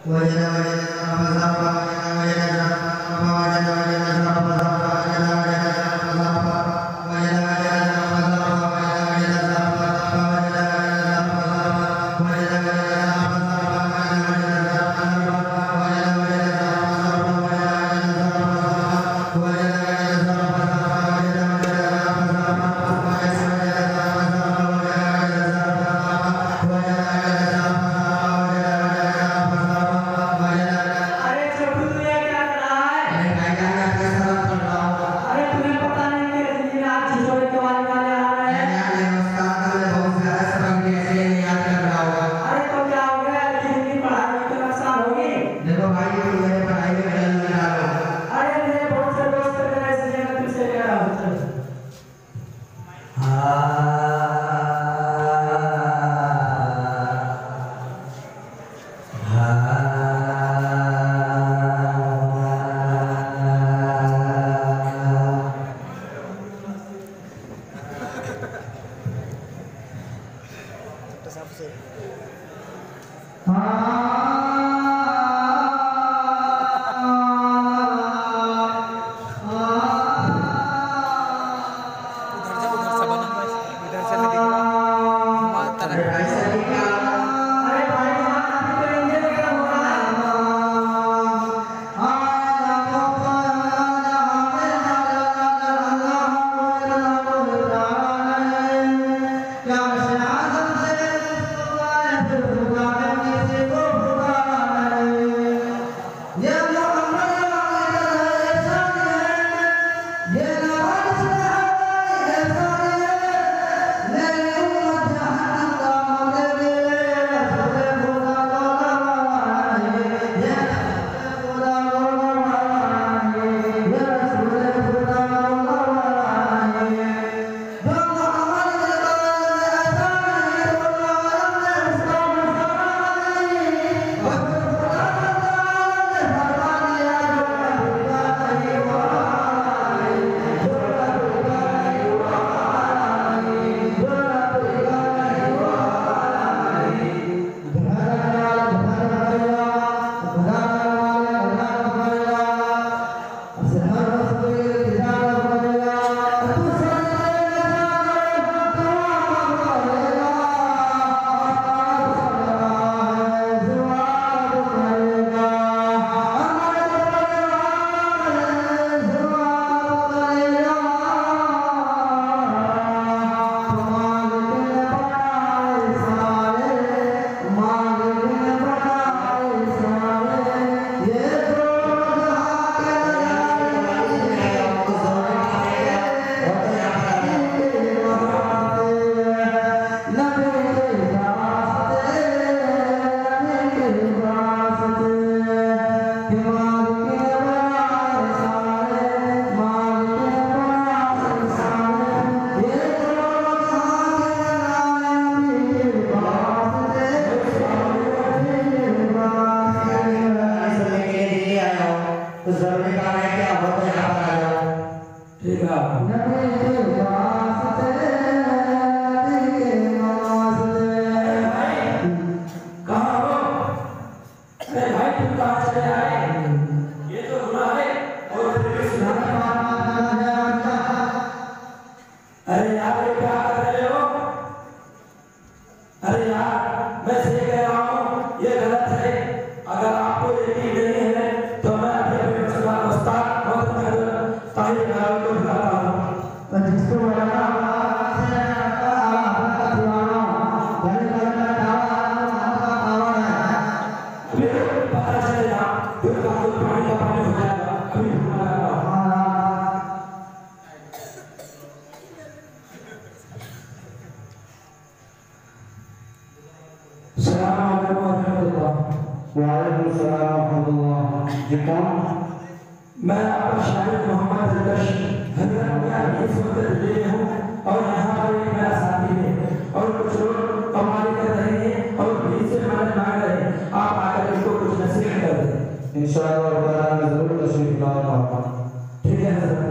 मैं आपका शाहिद मोहम्मद रदश हजरत मियां इस वक्त ले हूँ और यहाँ पर एक मेरा साथी है और कुछ लोग कमाल कर रहे हैं और भी से मदद मांग रहे हैं। आप आकर इनको कुछ नसीहत कर दें। इंशाअल्लाह ताला मैं जरूर तशरीफ लाऊंगा। ठीक है हजरत।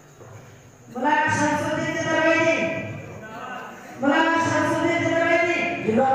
मौलाना शमसुद्दीन दरवेदी, मौलाना शमसुद्दीन दरवेदी।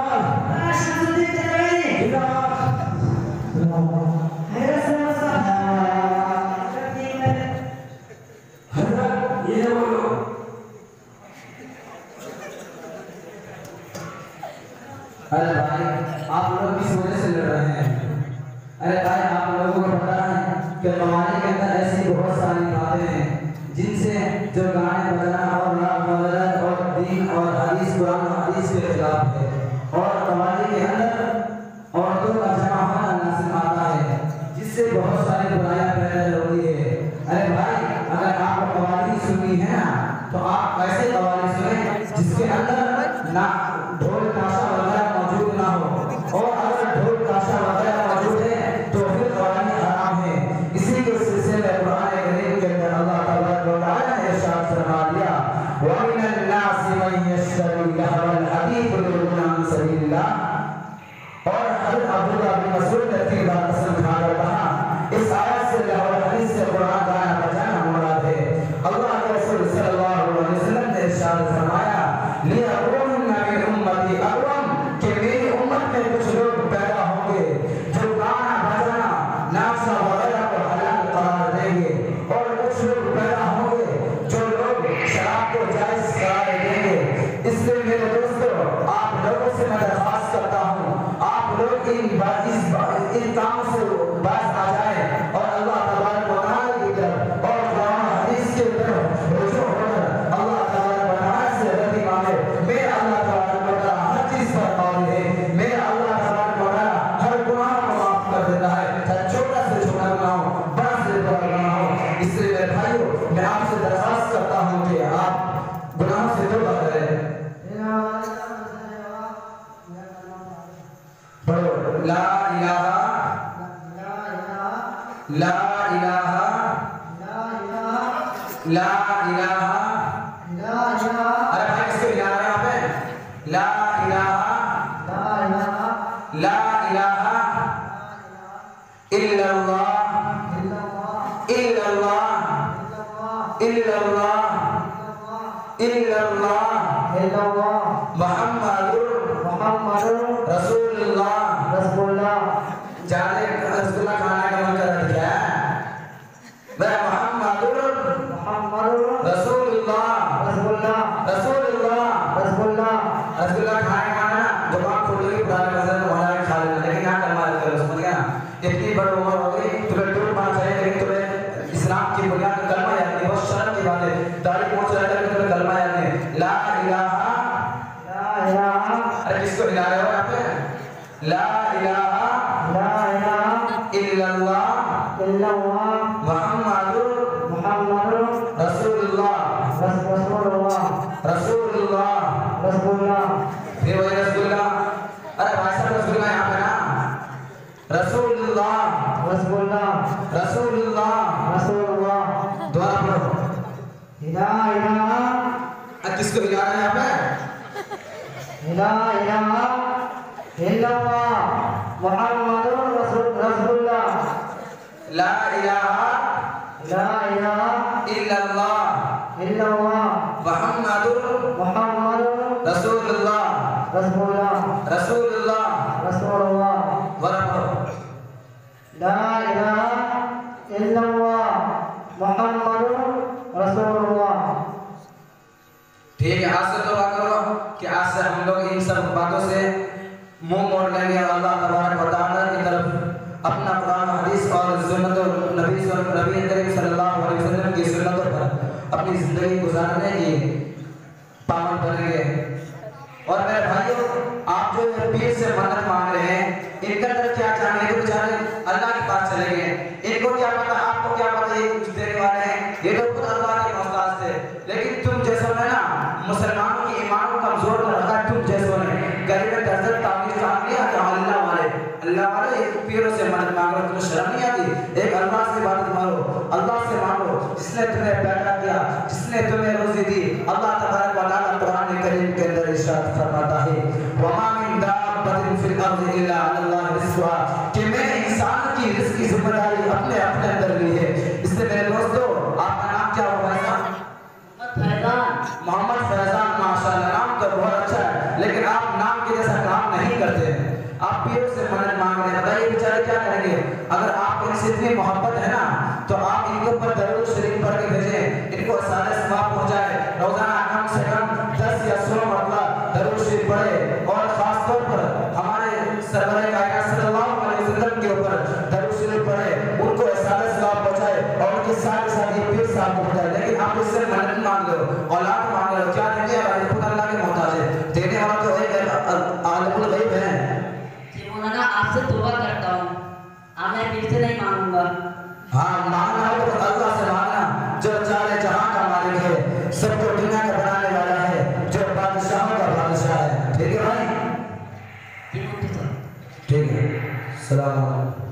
अरे भाई आप लोग किस वजह से लड़ रहे हैं? अरे भाई आप लोगों को पता है कि कवानी के अंदर ऐसी बहुत सारी बातें हैं जिनसे जो गाने बजाना और राग मदद और दीन और हदीस कुरान हदीस के खिलाफ है। और कवानी के अंदर औरतों का जमा होना लाजिम आता है जिससे बहुत सारी बुराइयां पैदा होती है। अरे भाई अगर आप कवानी सुनी है ना तो आप ऐसे कवानी सुने जिसके अंदर ना ढोल ताशा वगैरह मौजूद ना हो। और अगर ढोल ताशा वगैरह मौजूद है तो फिर कवानी हराम है। इसी के सिलसिले में कुरान करीम के अंदर अल्लाह तबारक व तआला ने इरशाद फरमा दिया व मिनन नास मन यश्तरी लहवल हदीथ लियुदल्ला अन सबीलिल्लाह। और हज़रत अब्दुल्लाह बिन मसऊद ने तीन बार कसम खाकर कहा इस आयत से लहवल हदीथ से कुरान गाना बजाना मुराद है। अल्लाह के रसूल सल्लल्लाहु अलैहि वसल्लम ने इरशाद फरमाया लियकुन्ना मिन उम्मती अक़वाम कि मेरी उम्मत में कुछ लोग पैदा होंगे जो गाना बजाना नाचना वगैरह को हलाल करार देंगे और कुछ लोग पैदा होंगे जो लोग शराब को जायज करार देंगे। इसलिए मेरे दोस्तों आप लोगों से मैं दरख्वास्त करता हूँ आप लोग इन कामों से बाज आ जाए और अल्लाह तबारक व तआला की तरफ और कुरान हदीस के तरफ रुजू होकर अल्लाह तबारक व तआला से रज़ी मांगे। मेरा अल्लाह तबारक व तआला हर चीज पर काबिल है। मेरा अल्लाह तबारक व तआला हर गुनाह को माफ कर देता है, चाहे छोटा से छोटा गुनाह हो बड़ा से बड़ा गुनाह हो। इसलिए मेरे भाइयों मैं आपसे दरख्वास्त करता हूँ कि आप गुनाहों से तौबा करें। ला इलाहा ला इलाहा ला इलाहा। अरे भाई किसको हिला रहे हैं यहाँ पे? ला इलाहा ला इलाहा इल्लल्लाह इल्लल्लाह इल्लल्लाह इल्लल्लाह मुहम्मदुर रसूलुल्लाह। जाने रसगुल्ला खाने का मन कर रहा है मैं मुहम्मदुर रसूलुल्लाह रसगुल्ला खाने का ना जुबान खोल के पुराने मजहब में वाला खा लेना लेकिन यहाँ कलमा कर समझ गया ना। इतनी बड़ी उम्र हो गई तुम्हें टूट पाना चाहिए लेकिन तुम्हें इस्लाम की बुनियाद में कलमा याद नहीं। बहुत शर्म की बात है तारीख पहुंच रहा है तुम्हें कलमा याद नहीं। ला इलाहा अरे किसको हिला रहे हो यहाँ पे? ला इलाहा इल्लल्लाह मुहम्मदुर रसूलुल्लाह। फिर वही रसूलुल्लाह। अरे भाई साहब रसूलुल्लाह यहाँ पे ना रसूलुल्लाह दोबारा पढ़ो। किसको हिला रहे हैं यहाँ पे? ला इलाहा इल्लल्लाह मुहम्मदुर रसूलुल्लाह। ला इलाहा इल्लल्लाह मुहम्मदुर रसूलुल्लाह बराबर। ला इलाहा इल्लल्लाह मुहम्मदुर रसूलुल्लाह। ठीक है आज से तौबा करो कि आज से हम लोग इन सब बातों से मुंह मोड़ लेंगे और अल्लाह तबारक व तआला की तरफ अपना कुरान हदीस और सुन्नत नबी करीम सल्लल्लाहु अलैहि वसल्लम की सुन्नतों पर अपनी जिंदगी गुजारने की पाबंद बनेंगे। और मेरे भाइयों आप जो पीर से मदद मांग रहे हैं इनका अंदर क्या चाहते हैं? बेचारे अल्लाह के पास चले गए, इनको क्या पता आपको क्या पता ये कुछ देने वाले हैं, ये तो खुद अल्लाह के मोहताज थे। लेकिन तुम जैसा है ना मुसलमानों की ईमान को कमजोर कर रखा है। तुम जैसों ने गरीब दर्जन तामीर काम किया तो अल्लाह वाले एक पीरों से मदद मांगो। तुम्हें शर्म नहीं आती? एक अल्लाह से इबादत मांगो, अल्लाह से मांगो जिसने तुम्हें पैदा किया, जिसने तुम्हें रोजी दी। अल्लाह तबारक व तआला कुरान करीम के अंदर इरशाद फरमाता है वमा मिन दाब्बतिन फिल अर्ज़ि इल्ला अल्लाह रिज़्क़ुहा कि मैं इंसान की रिज़्क़ की जिम्मेदारी अपने अंदर ली है। इसलिए मेरे दोस्तों आपका नाम क्या होगा? मोहम्मद फैजान। माशाअल्लाह नाम तो बहुत अच्छा है लेकिन आप नाम के जैसा काम नहीं नहीं करते हैं। आप पीरों से मदद मांग रहे हैं, बताइए बेचारे क्या करेंगे? अगर आप इनसे इतनी मोहब्बत है ना तो आप इनके ऊपर दरूद शरीफ पढ़ के भेजें, इनको सारे सवाब पहुंचाए। रोजाना कम से कम 10 या 100 मरतबा दरूद शरीफ पढ़े और खास तौर पर हमारे सरवर कायनात सल्लल्लाहु अलैहि वसल्लम के ऊपर दरूद शरीफ पढ़े, उनको सारे सवाब पहुंचाए और उनके साथ साथ ये पीर साहब को पहुंचाए। लेकिन आप इससे मदद मांग रहे हो, औलाद मांग रहे हो, क्या देंगे? खुद अल्लाह के मोहताज है, देने वाला तो एक आलिमुल गैब है। मौलाना आपसे तौबा करता हूँ, अब मैं फिर से नहीं मांगूंगा। हाँ, मांगना हो तो अल्लाह से मांगना जो चाहे जहां का मालिक है, सबको दुनिया का बनाने वाला है, जो बादशाहों का बादशाह है। ठीक है भाई? ठीक है। ठीक है। सलाम अलैकुम।